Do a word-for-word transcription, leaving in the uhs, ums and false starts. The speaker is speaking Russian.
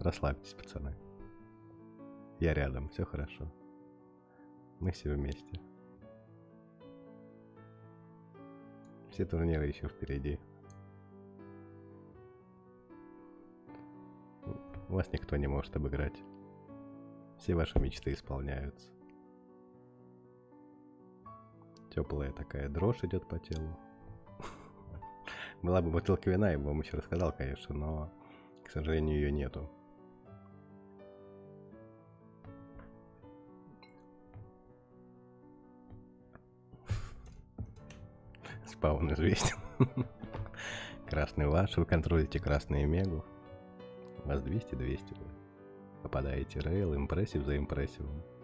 Расслабьтесь, пацаны. Я рядом, все хорошо. Мы все вместе. Все турниры еще впереди. Вас никто не может обыграть. Все ваши мечты исполняются. Теплая такая дрожь идет по телу. Была бы бутылка вина, я бы вам еще рассказал, конечно, но, к сожалению, ее нету. Спаун известен. Красный ваш, вы контролите красные мегу. У вас двести двести. Попадаете рейл, импрессив за импрессивом.